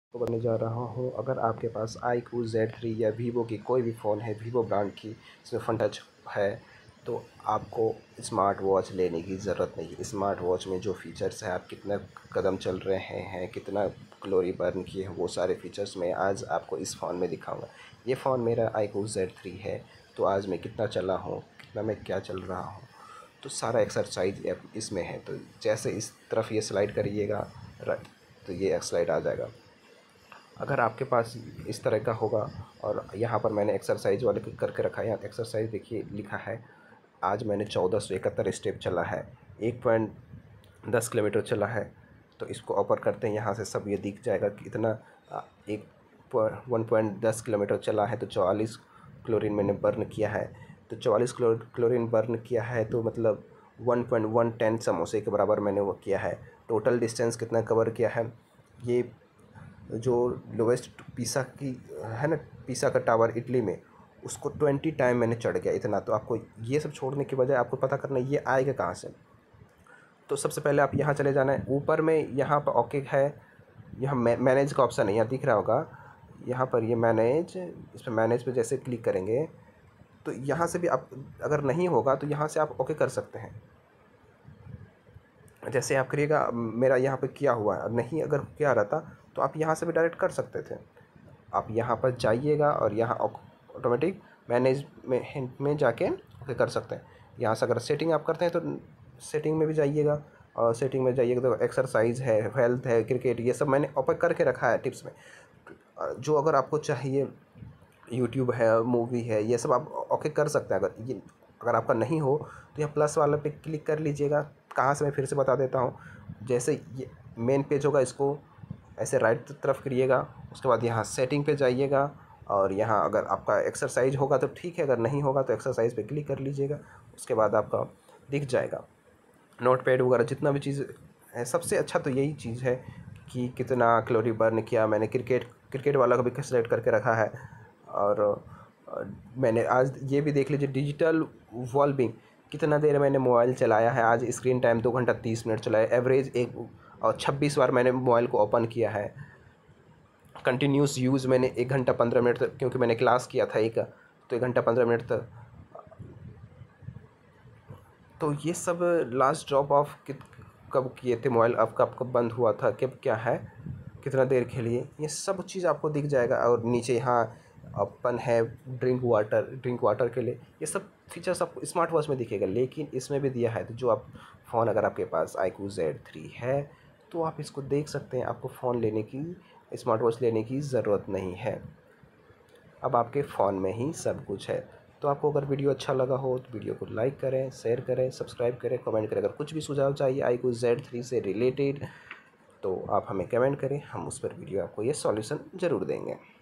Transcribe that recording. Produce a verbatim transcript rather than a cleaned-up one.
तो बनने जा रहा हूँ। अगर आपके पास आई क्यू जेड थ्री या वीवो की कोई भी फ़ोन है, वीवो ब्रांड की, इसमें फ़न टच है, तो आपको स्मार्ट वॉच लेने की ज़रूरत नहीं है। स्मार्ट वॉच में जो फ़ीचर्स है, आप कितना कदम चल रहे हैं, कितना कैलोरी बर्न किए हैं, वो सारे फ़ीचर्स मैं आज आपको इस फ़ोन में दिखाऊंगा। ये फ़ोन मेरा आई क्यू जेड थ्री है। तो आज मैं कितना चला हूँ, कितना मैं क्या चल रहा हूँ, तो सारा एक्सरसाइज इसमें है। तो जैसे इस तरफ ये स्लाइड करिएगा, राइट, तो ये स्लाइड आ जाएगा। अगर आपके पास इस तरह का होगा और यहाँ पर मैंने एक्सरसाइज वाले करके रखा है। यहाँ एक्सरसाइज देखिए लिखा है, आज मैंने चौदह सौ इकहत्तर स्टेप चला है, एक पॉइंट दस किलोमीटर चला है। तो इसको ओपर करते हैं, यहाँ से सब ये दिख जाएगा कि इतना एक वन पॉइंट दस किलोमीटर चला है, तो चौवालीस क्लोरीन मैंने बर्न किया है। तो चौवालीस क्लोरीन बर्न किया है, तो मतलब वन पॉइंट वन टेन समोसे के बराबर मैंने वो किया है। टोटल डिस्टेंस कितना कवर किया है, ये जो लोवेस्ट पीसा की है ना, पीसा का टावर इटली में, उसको ट्वेंटी टाइम मैंने चढ़ गया इतना। तो आपको ये सब छोड़ने की बजाय आपको पता करना है ये आएगा कहाँ से। तो सबसे पहले आप यहाँ चले जाना है, ऊपर में यहाँ पर ओके है, यहाँ मैनेज का ऑप्शन है, यहाँ दिख रहा होगा, यहाँ पर ये मैनेज, इस पर मैनेज पे जैसे क्लिक करेंगे तो यहाँ से भी आप, अगर नहीं होगा तो यहाँ से आप ओके कर सकते हैं। जैसे आप करिएगा, मेरा यहाँ पे किया हुआ है, नहीं अगर किया रहता तो आप यहाँ से भी डायरेक्ट कर सकते थे। आप यहाँ पर जाइएगा और यहाँ ऑटोमेटिक मैनेज में में जाके ओके कर सकते हैं। यहाँ से अगर सेटिंग आप करते हैं तो सेटिंग में भी जाइएगा, और सेटिंग में जाइएगा तो एक्सरसाइज है, हेल्थ है, क्रिकेट, ये सब मैंने ओपन करके रखा है टिप्स में। जो अगर आपको चाहिए, यूट्यूब है, मूवी है, ये सब आप ओके कर सकते हैं। अगर ये अगर आपका नहीं हो तो यहाँ प्लस वाले पे क्लिक कर लीजिएगा। कहाँ से मैं फिर से बता देता हूँ, जैसे ये मेन पेज होगा, इसको ऐसे राइट तरफ करिएगा, उसके बाद यहाँ सेटिंग पे जाइएगा, और यहाँ अगर आपका एक्सरसाइज होगा तो ठीक है, अगर नहीं होगा तो एक्सरसाइज पे क्लिक कर लीजिएगा। उसके बाद आपका दिख जाएगा नोट पैड वगैरह जितना भी चीज़ है। सबसे अच्छा तो यही चीज़ है कि कितना कैलोरी बर्न किया मैंने। क्रिकेट क्रिकेट वाला का भी सेलेक्ट करके रखा है। और मैंने आज ये भी देख लीजिए, डिजिटल वॉलबिंग, कितना देर मैंने मोबाइल चलाया है आज। स्क्रीन टाइम दो घंटा तीस मिनट चलाया, एवरेज एक और छब्बीस बार मैंने मोबाइल को ओपन किया है। कंटिन्यूस यूज़ मैंने एक घंटा पंद्रह मिनट तक, क्योंकि मैंने क्लास किया था एक, तो एक घंटा पंद्रह मिनट तक। तो ये सब लास्ट ड्रॉप ऑफ कब किए थे मोबाइल, अब कब कब बंद हुआ था, कब क्या है, कितना देर खेलिए, ये सब चीज़ आपको दिख जाएगा। और नीचे यहाँ अपन है ड्रिंक वाटर, ड्रिंक वाटर के लिए, ये सब फीचर्स आपको स्मार्ट वॉच में दिखेगा। लेकिन इसमें भी दिया है, तो जो आप फ़ोन, अगर आपके पास आई क्यू जेड थ्री है तो आप इसको देख सकते हैं। आपको फ़ोन लेने की, स्मार्ट वॉच लेने की ज़रूरत नहीं है, अब आपके फ़ोन में ही सब कुछ है। तो आपको अगर वीडियो अच्छा लगा हो तो वीडियो को लाइक करें, शेयर करें, सब्सक्राइब करें, कमेंट करें। अगर कुछ भी सुझाव चाहिए आई क्यू जेड थ्री से रिलेटेड तो आप हमें कमेंट करें, हम उस पर वीडियो आपको ये सॉल्यूशन ज़रूर देंगे।